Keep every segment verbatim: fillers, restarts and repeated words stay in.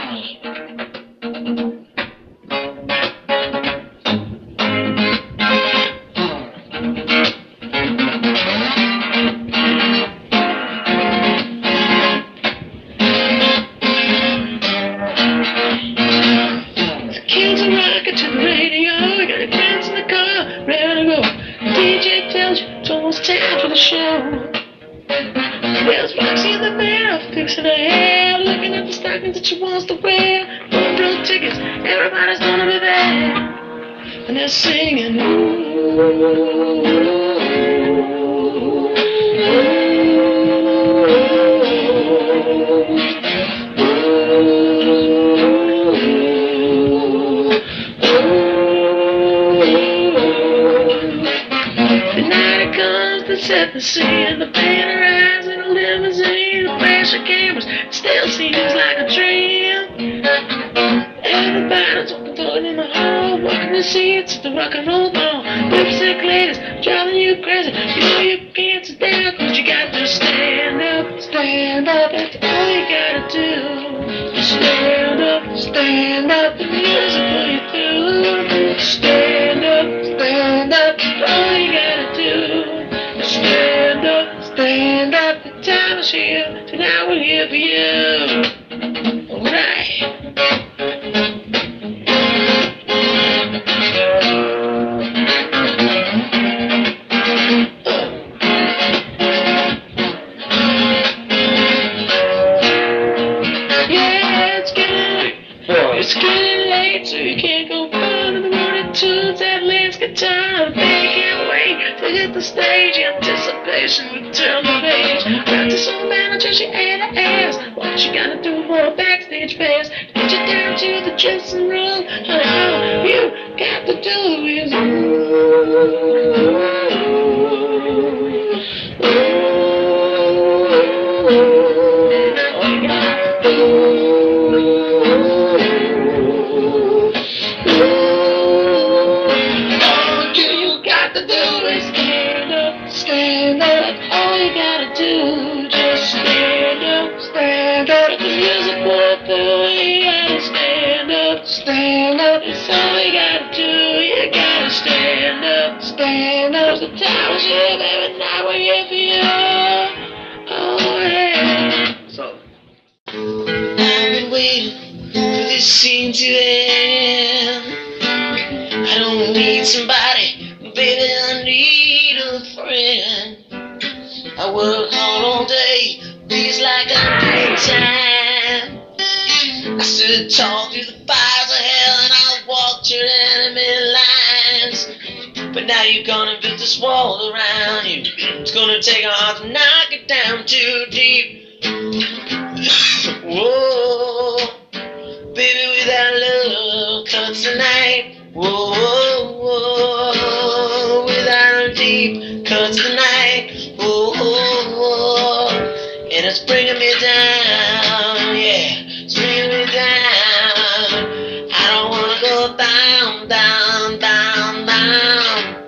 Kids are rocking to the radio, you got your friends in the car, ready to go. The D J tells you it's almost time for the show. There's Roxy in the mirror, fixing her hair, looking at the stockings that she wants to wear. One row tickets, everybody's gonna be there. And they're singing, ooh, the night it comes to set the scene, the band arrives in a limousine, the flash of cameras still seems like a dream. Everybody's talking in the hall, walking the seats at the rock and roll ball. Lipstick ladies driving you crazy. You know you can't sit down, cause you got to stand up, stand up. That's all you gotta do. Stand up, stand up. The music pull you through. Stand up, stand up. That's all you gotta do. Stand up, stand up. The time is here, so now we're here for you. Alright. It's getting late, so you can't go far to the morning tunes. That Lance guitar, baby can't wait to hit the stage. Anticipation will turn the page. Practice on the manager, she ain't an ass. What you gotta do for a backstage pass? Get you down to the dressing room. Honey, all you got to do is stand up, it's all you gotta do. You gotta stand up, stand up. The time is here, baby, now we're here for you. Oh, yeah. So, I've been waiting for this scene to end. I don't need somebody, baby, I need a friend. I work hard all day, feels like a good time. I stood tall through the fires of hell and I walked your enemy lines. But now you're gonna build this wall around you. It's gonna take a heart to knock it down too deep. Whoa, baby, without love cuts the night. Whoa, whoa, whoa, without a deep cuts the night. Whoa, whoa, whoa, and it's bringing me down, yeah. It's bringing me down. I don't wanna go down, down, down, down.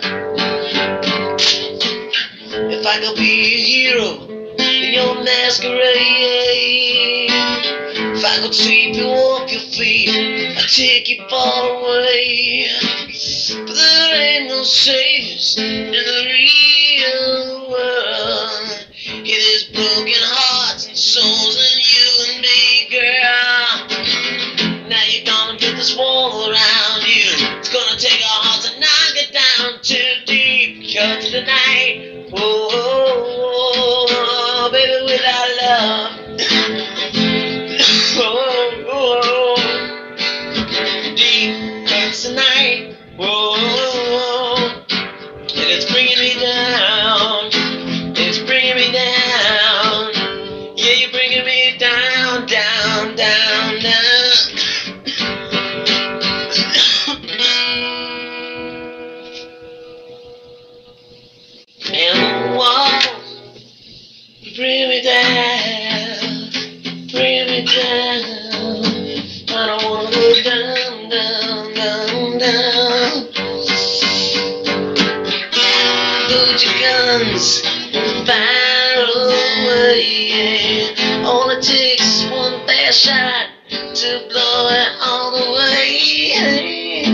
If I could be a hero in your masquerade, if I could sweep you off your feet, I'd take you far away. But there ain't no saviors in the real world. Yeah, there's broken hearts and souls in you and me, girl. Now you're gonna build this wall around you. It's gonna take a heart to knock it down too deep. Cause tonight, oh, oh, oh, baby, without love. Oh, oh, oh, deep cuts tonight. Oh, oh, oh, and it's bringing me down. It's bringing me down. Yeah, you're bringing me down, down, down, down. to blow it all the way.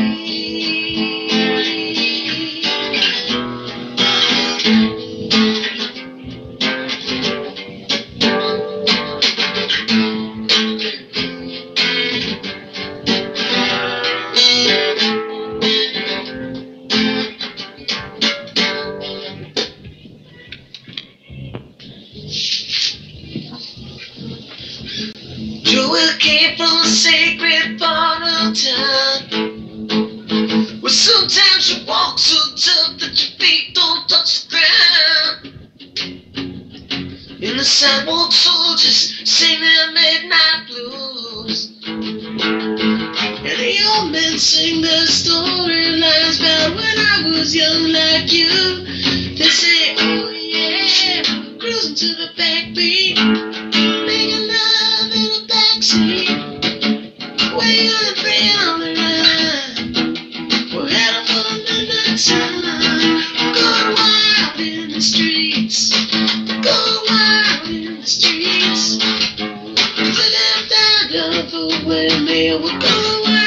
Joel came from a sacred part of town, where sometimes you walk so tough that your feet don't touch the ground. And the sidewalk soldiers sing their midnight blues, and the old men sing their storylines about when I was young like you. They say, oh yeah, cruising to the backbeat, making love in a backseat, way on the free on the line. We're heading for the midnight sun, going wild in the streets, going wild in the streets. The left eye done for with me, we're going wild.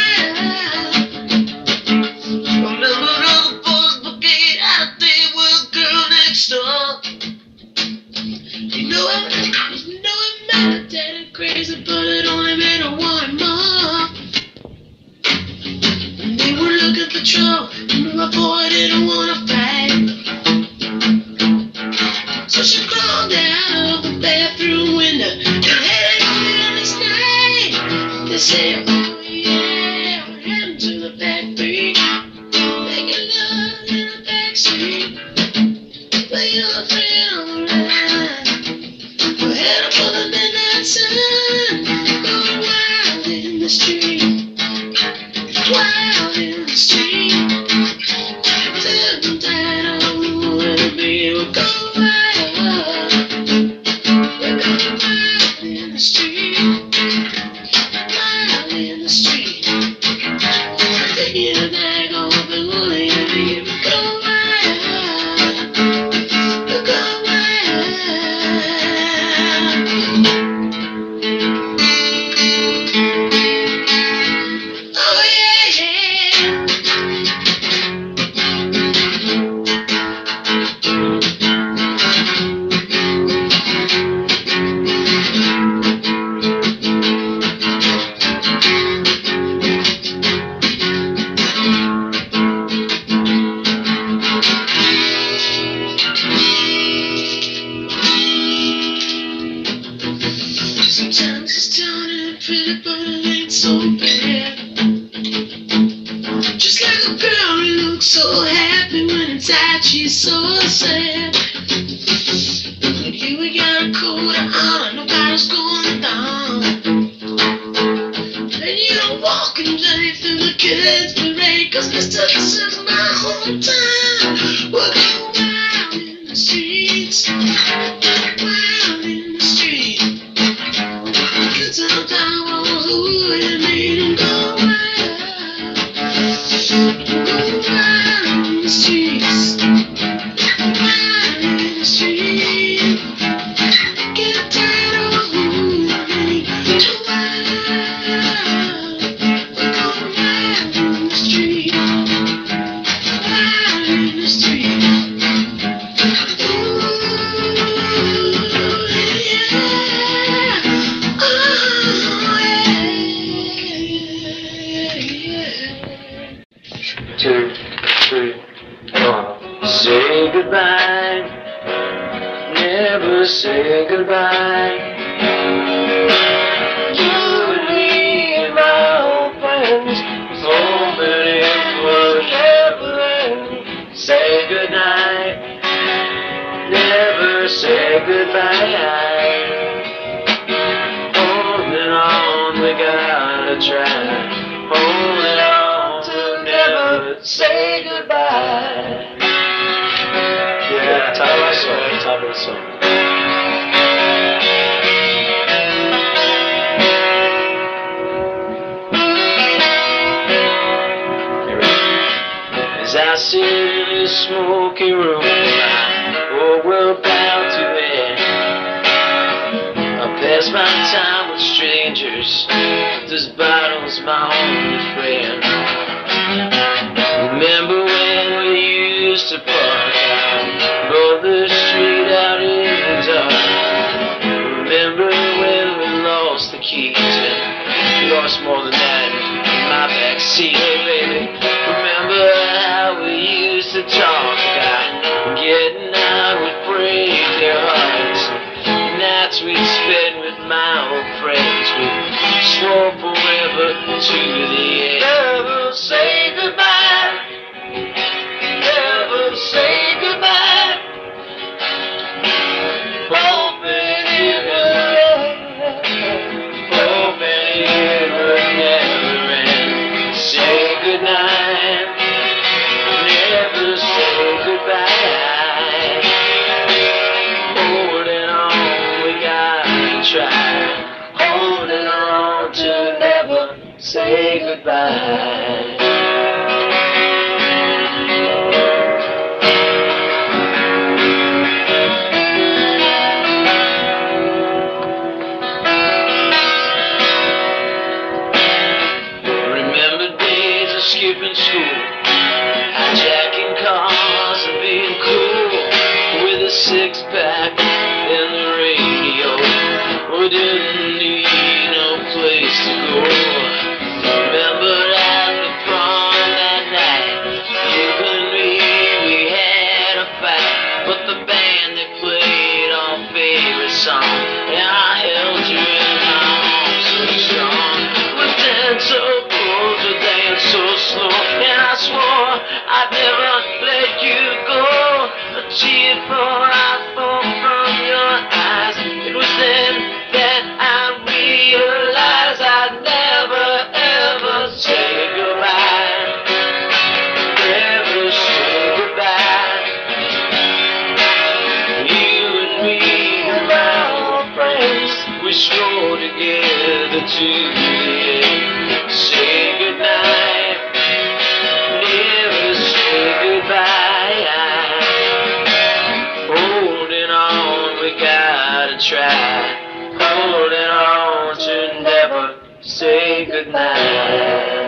Remember all the boys brigade out there with a girl next door. You know I, you know it made her daddy crazy, but it only made her want more. And they were looking for trouble, and my boy didn't wanna fight. So she crawled out of the bathroom window and headed on the next night. They say, oh yeah, we're heading to the backbeat, making love in the backseat, playing on the friend on the ride. We're heading for the midnight sun, going wild in the street, wild in the street. Till I'm tired of with me, we're going wild, we're going wild in the street, wild in the street. Taking a bag off and holding me, we're going wild, we're going wild. Oh yeah, yeah. Sometimes it's turning pretty, but it ain't so bad. Just like a girl who looks so happy when inside she's so sad. But here we got a code of honor, nobody's going down. And you don't walk and play through the kids' parade, cause Mister This is my hometown. We're going wild in the streets, wild in the street. Good times I was with me and go wild, go wild in the streets, wild in the street. Get tired of with me, go wild, we're going wild in the street, wild in the street. Ooh, yeah. Oh, yeah. Two, three, one. Say goodbye, never say goodbye. You and me and my old friends, so many will never end. Say goodnight, never say goodbye. Holding on, we gotta try. Holding on to never say goodbye. Yeah, top of the song, top of the song. As I sit in this smoky room, oh, we're about to end. A Pass my time with strangers. This bottle's my only friend. Remember when we used to park out both the street out in the dark. Remember when we lost the keys and lost more than that in my backseat. Hey baby, remember how we used to talk about getting out would break their hearts. Nights we'd spend with my old friends. We swore forever to the end. Never say goodbye. Never say goodbye. Hoping it will end. Hoping it will never end. Say goodnight. Never say goodbye. Try holding on to never say goodbye. Remember days of skipping school, hijacking cars and being cool with a six pack and the radio. We didn't need no place to go. Remember at the prom that night, you and me, we had a fight. But the band, they played our favorite song, and I held you in my arms so strong. We danced so close, we danced so slow, and I swore I'd never let you go. A tear for I fall from your eyes. It was then that I realized I'd never ever say goodbye. Never say goodbye. You and me and my old friends, we stroll together to the end. Say goodnight. Never say goodbye. Holding on, we gotta try. Holding on to never say goodnight.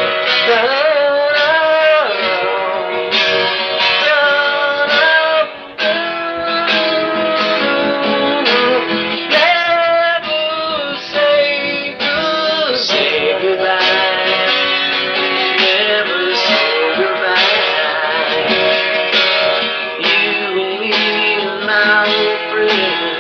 Never say good, say goodbye. Never say goodbye. You and me and my old friends.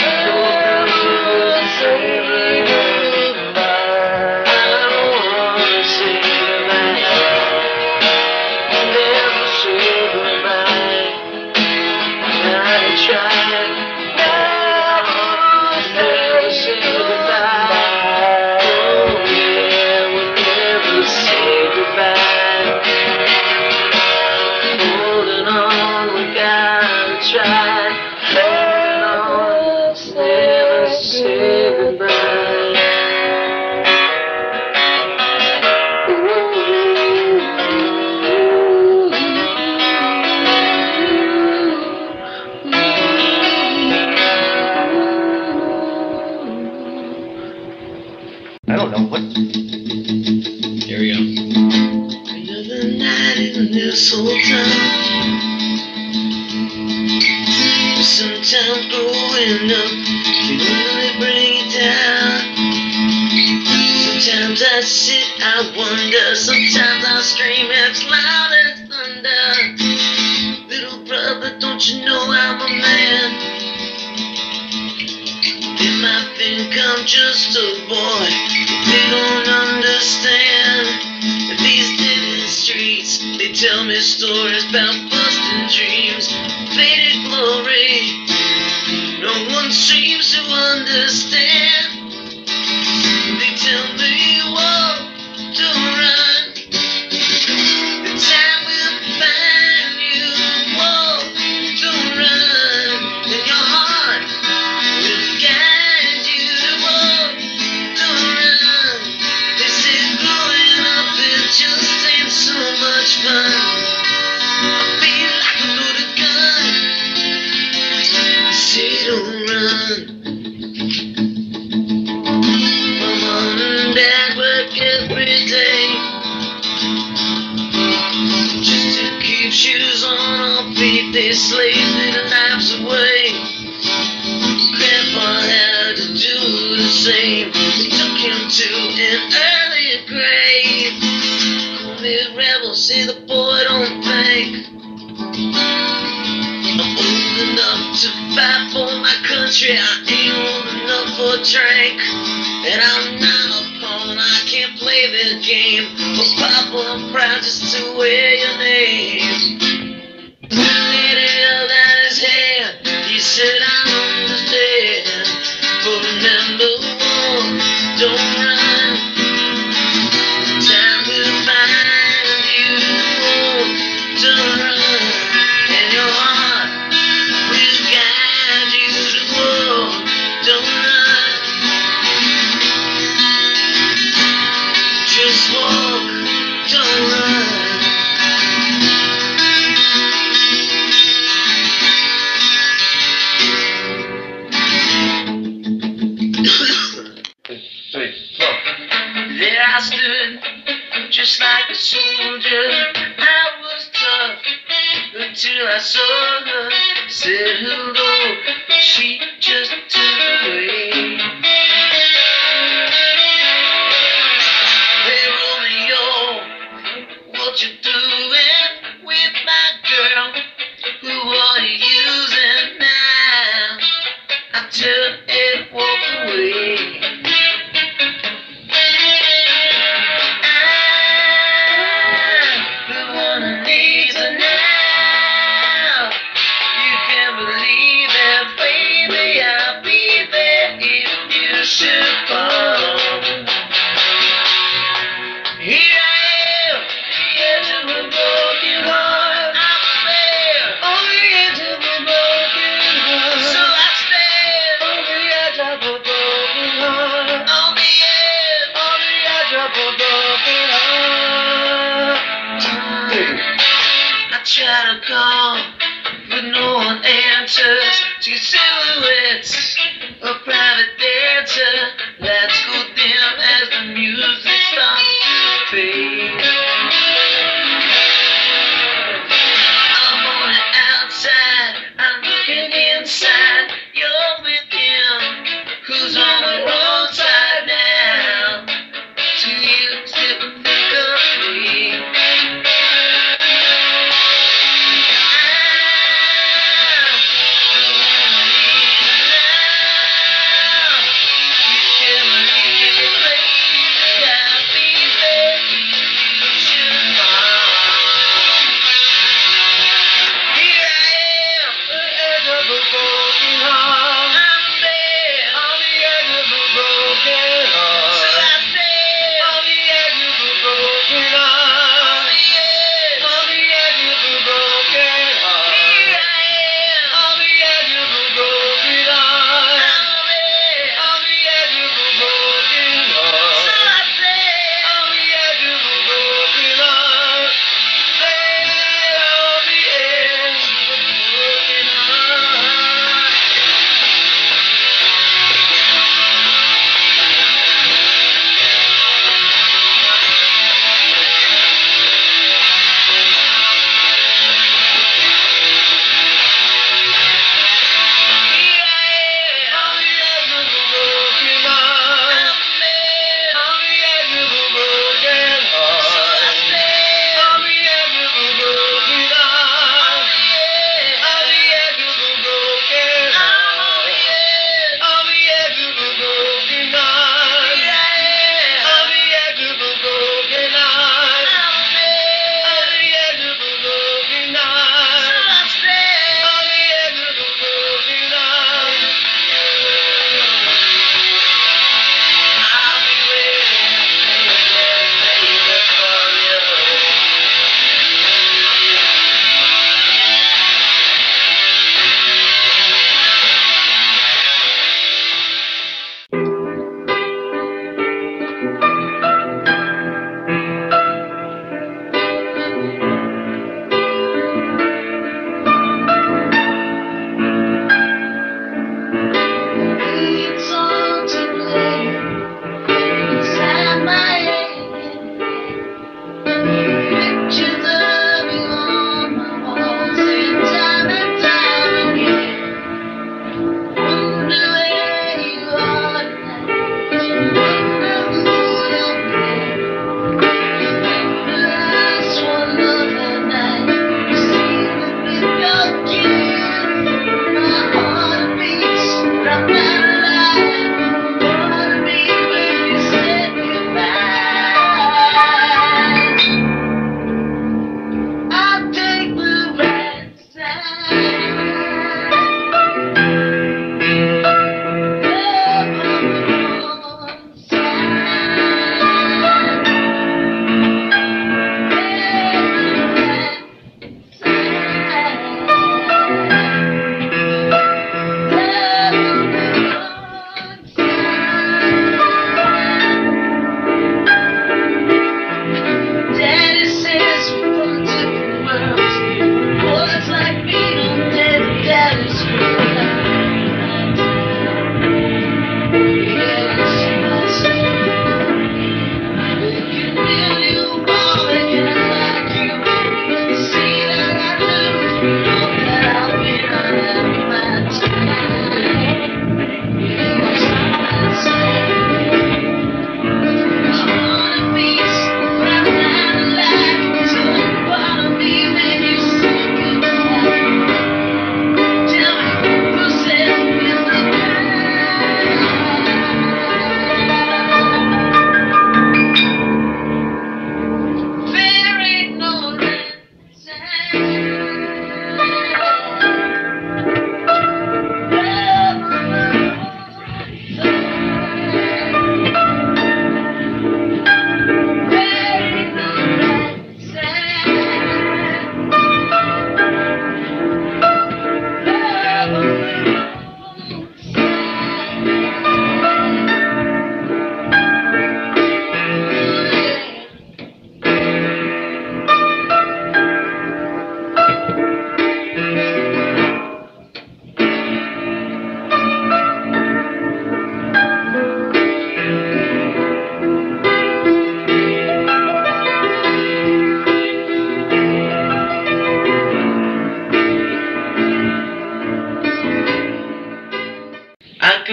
I don't know what. Here we go. Another night in this old town. Sometimes growing up can only bring you down. Sometimes I sit, I wonder. Sometimes I scream as loud as thunder. Little brother, don't you know I'm a man? They might think I'm just a boy, but they don't understand. These dead-end streets, they tell me stories about busting dreams, faded glory. No one seems to understand. They tell me, whoa, don't run. The time will find you. Whoa, don't run. And your heart will guide you. Whoa, don't run. They say growing up it just ain't so much fun. slaves with their knives away. Grandpa had to do the same. They took him to an earlier grave. Call me a rebel, say the boy don't think I'm old enough to fight for my country. I ain't old enough for a drink. And I'm not a pawn, I can't play the game. But Papa, I'm proud just to wear your name. The lady held out his hand. He said, I understand. But remember one, don't run. Time will find you. Don't run. And your heart will guide you to war. Don't run. Just walk. Don't run. There I stood, just like a soldier. I was tough until I saw her. Said hello, but she just turned away. Hey Romeo, what you doing with my girl? Who are you using now? I turn and walk away. Try to call, but no one answers. See silhouettes, a private dancer. Lights go dim as the music starts to fade. I'm on the outside, I'm looking inside. You're with him, who's on the wrong side now. Do you still think of me?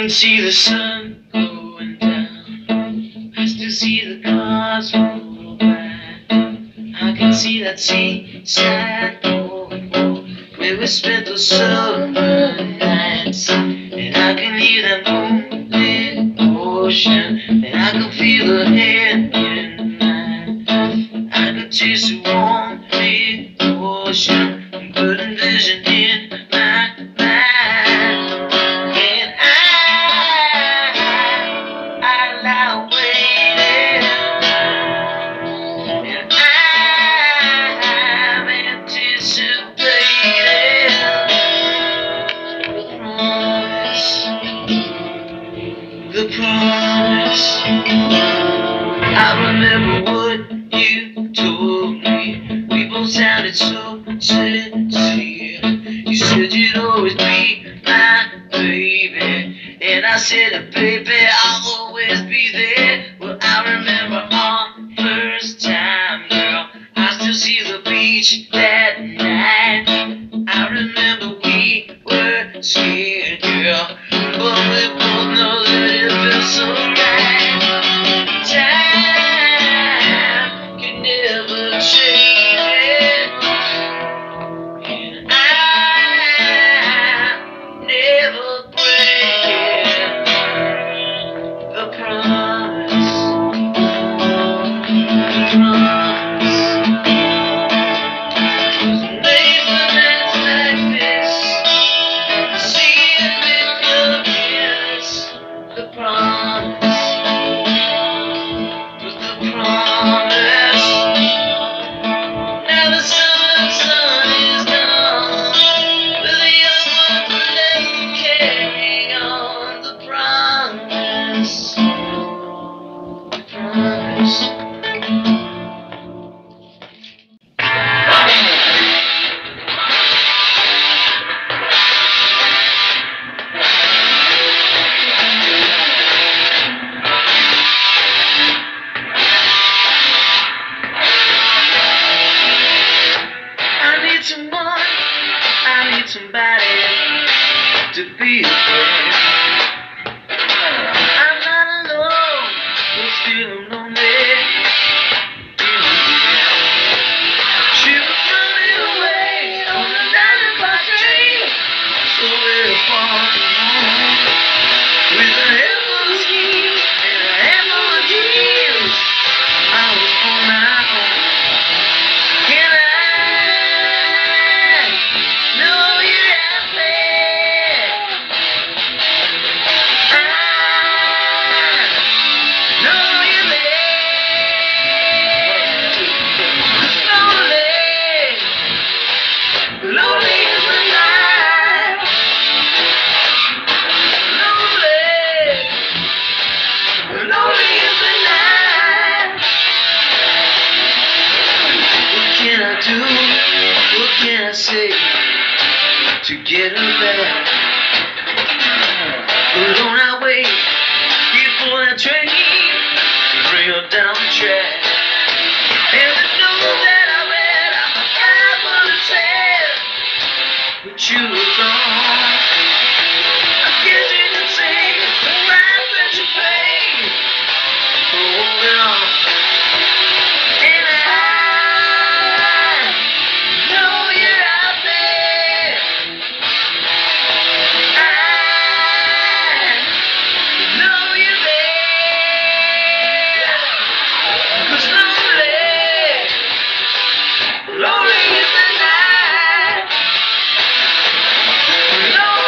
can see the sun going down. I still see the cars roll by. I can see that seaside boardwalk where we spent those summer nights. And I can hear that moonlit ocean, and I can feel the hand in mine. I can taste the warm mid-ocean, putting vision in my mind. And I, I lie waiting, and I'm anticipating the promise. I remember what you told me. We both sounded so sincere. You said you'd always be my baby, and I said, baby, I'll always be there. Well, I remember our first time, girl. I still see the beach that night. I remember we were scared, girl, but we both know that it felt so right. Time can never change it, and I never break it. The promise, the promise. Made for nights like this, see it with your ears. The promise was the promise. Now the summer sun is gone, but the young ones will never carry on. The promise, the promise. I need someone, I need somebody to be a friend. I'm not alone, but still I'm lonely. She was running away on the nine o'clock train, so very far from home, with a handful of schemes and a handful of dreams. I was on my own. Can I know you're happy? I know you're there. It's lonely, lonely is the night. Lonely, lonely is the night. What can I do? What can I say to get her back? But don't I wait here for that train to bring her down the track? And the note that I read, I forgot what it said, but you were gone. I guess you could say the price that you paid for holding on. And I know you're out there. I know you're there. 'Cause lonely, lonely is the night. Lonely.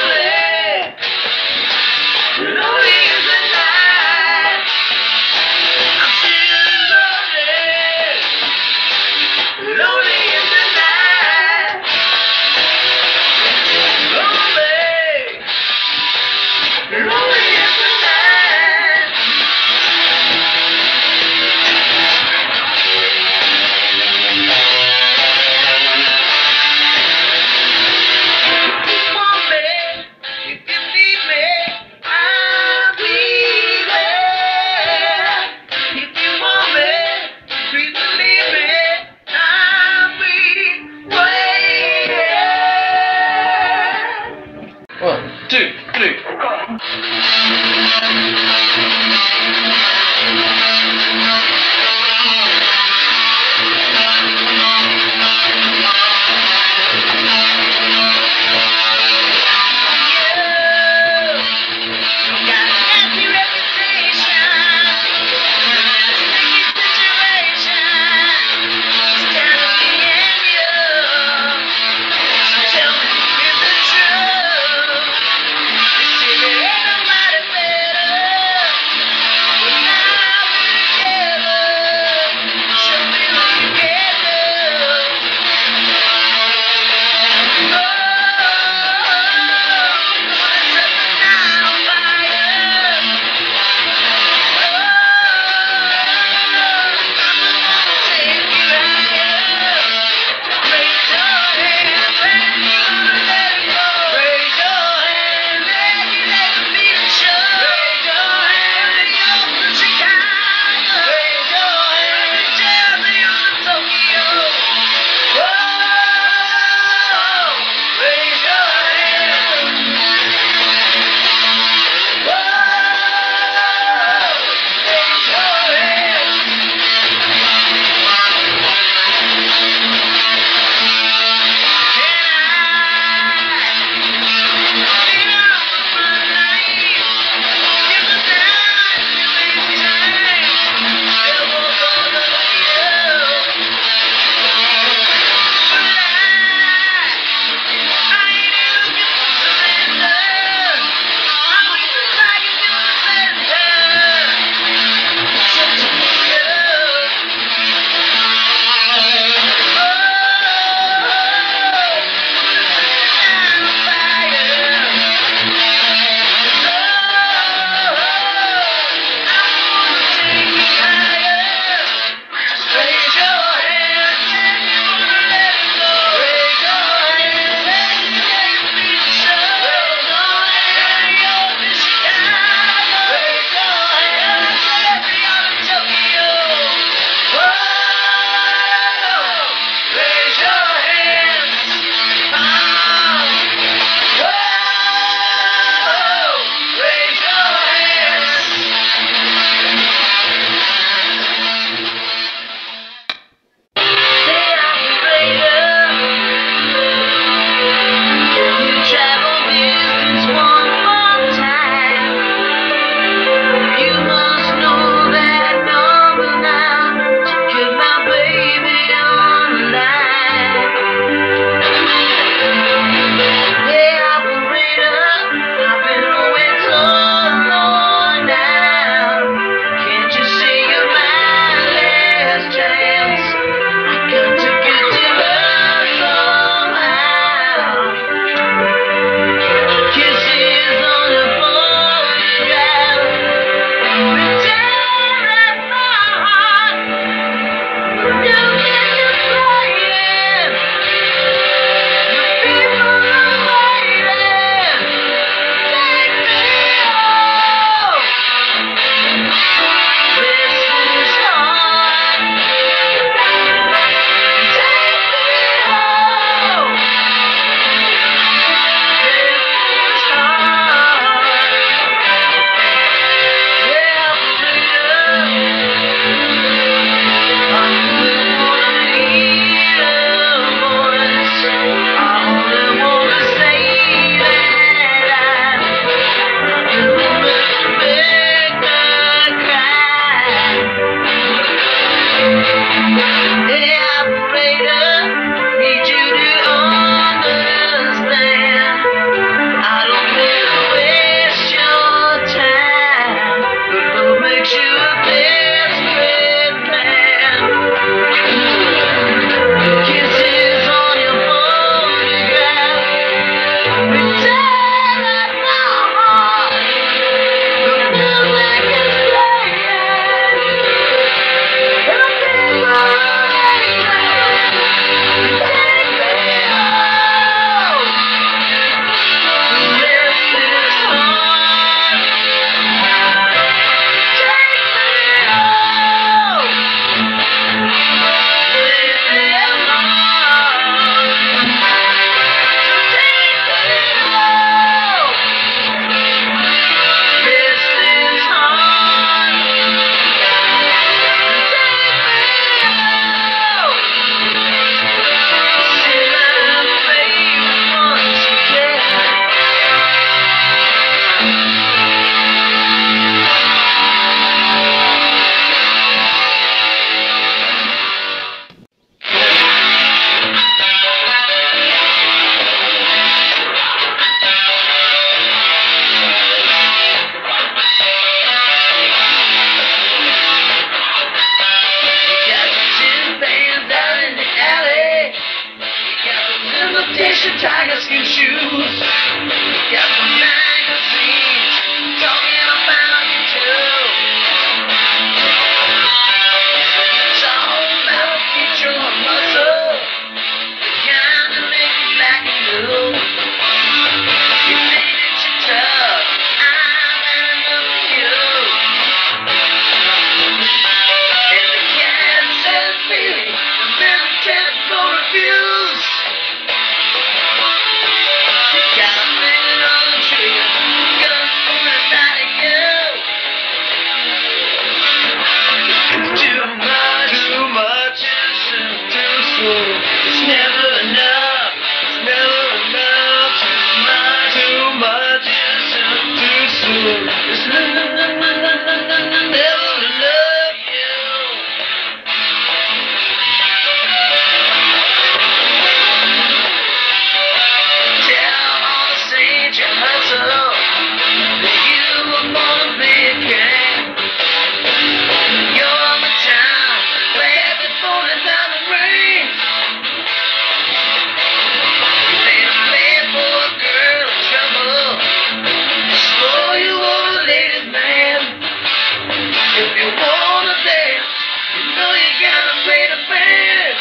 gonna play the band.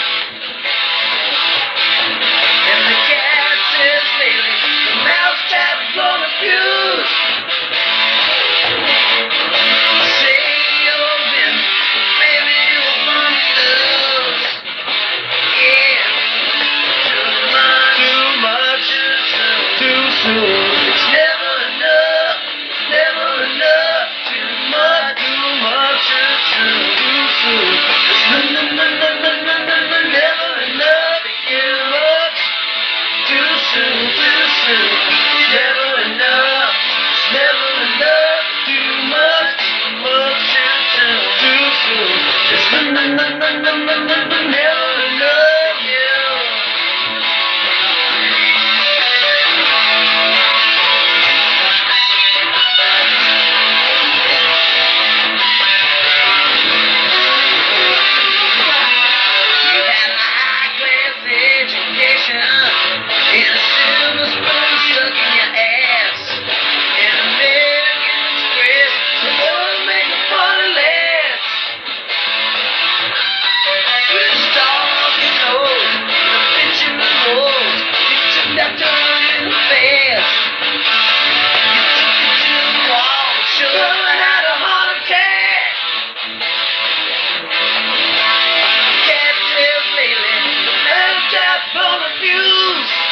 And the cat says lately, the mouse trap's blown a fuse. Say you'll win, maybe you'll want to lose. Yeah, too much, too much, too soon. It's never enough, it's never enough. Too much, too much, too soon. It's n- n- n- n- n- n- n- never enough. Too much, too soon, too soon. It's never enough, it's never enough. Too much, too much, too soon, too soon. It's n- n- n- n- n- n- n- n- never enough. Yeah. You had a high-class education and a silver spoon stuck in your ass. An American Express, so always make a party last. With the stars and nose, the Benjamin rolls, you took that turn in fast. You took it to the wall, sure I had a heart attack. Cat tails lately, the man trap blown a fuse.